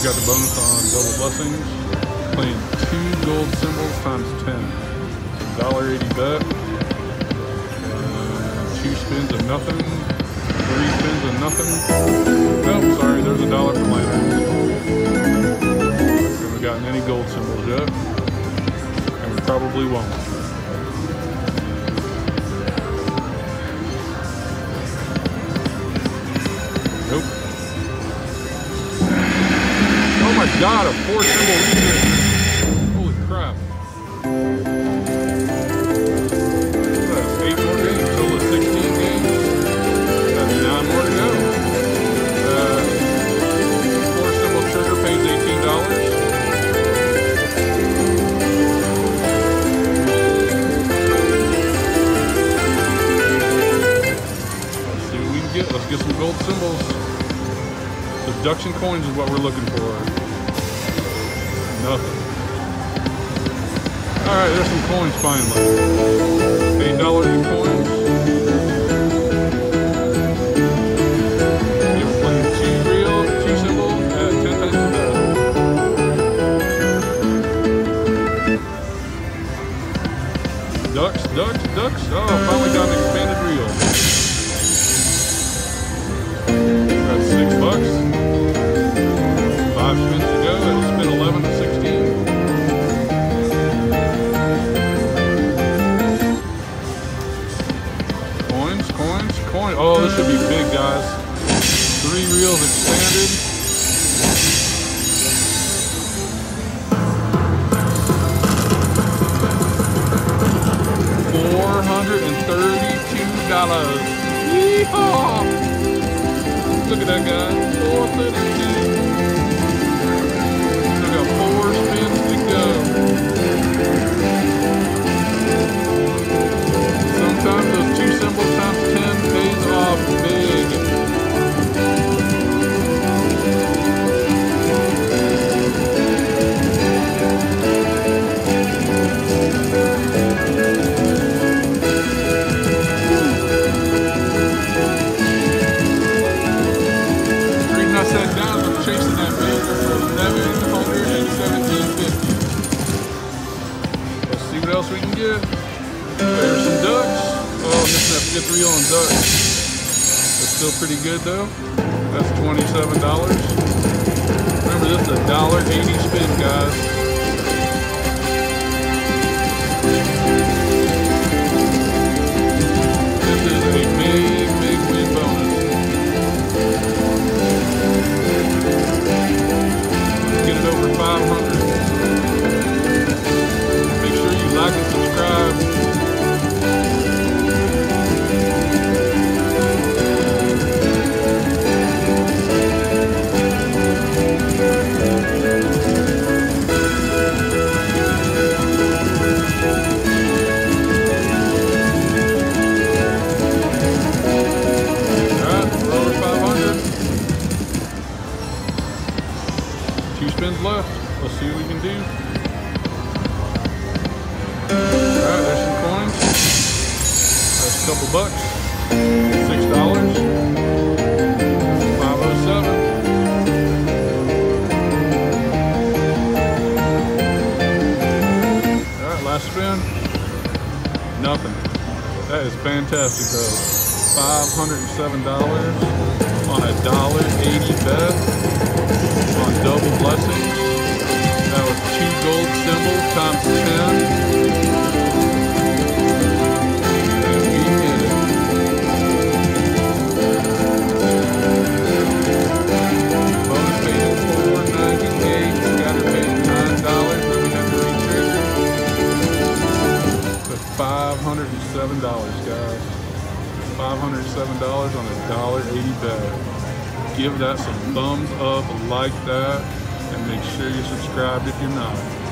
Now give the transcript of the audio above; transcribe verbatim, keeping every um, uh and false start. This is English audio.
got the bonus on double blessings. Playing two gold symbols times ten. one dollar eighty bet. Uh, two spins of nothing. Three spins of nothing. Nope, sorry, there's a dollar for later. Haven't gotten any gold symbols yet. And we probably won't. Nope. Oh my god, a four symbol reader. Holy crap. That's eight more games, total of sixteen games. That's nine more to go. Uh, four symbol trigger pays eighteen dollars. Let's see what we can get. Let's get some gold symbols. Seduction coins is what we're looking for. Nothing. Alright, there's some coins finally. eight dollars in coins. They were playing two real, two symbol at ten times the bet. Ducks, ducks, ducks. Oh, finally got an expanded reel. That's six bucks. Five spins to go. It'll spin eleven to sixteen. Coins, coins, coins. Oh, this should be big, guys. Three reels expanded. Four hundred and thirty-two dollars. Yeehaw! Look at that, guy. Four thirty-two. Four spins to go. Sometimes those two symbols times ten pays off big. The reason I sat down is I'm chasing that major for eleven hundred seventeen fifty. Let's see what else we can get. There's some ducks. Oh, missing that fifth reel on ducks. That's still pretty good though. That's twenty-seven dollars. Remember, this is a one dollar eighty spin, guys. This is a big, big win bonus. Get it over five hundred. Make sure you like and subscribe. Alright, we're over five hundred. Two spins left. Let's see what we can do. Alright, there's some coins. That's a couple bucks. Six dollars. Five oh seven. Alright, last spin. Nothing. That is fantastic though. Five hundred and seven dollars on a one dollar eighty bet on double blessings. That was two gold symbols times ten. And we hit it. Bonus paid at four ninety-eight. Scatter paid at nine dollars, but we had to retrigger. But five hundred and seven dollars, guys. five hundred seven dollars on a one dollar eighty bet. Give that some thumbs up, like that, and make sure you're subscribed if you're not.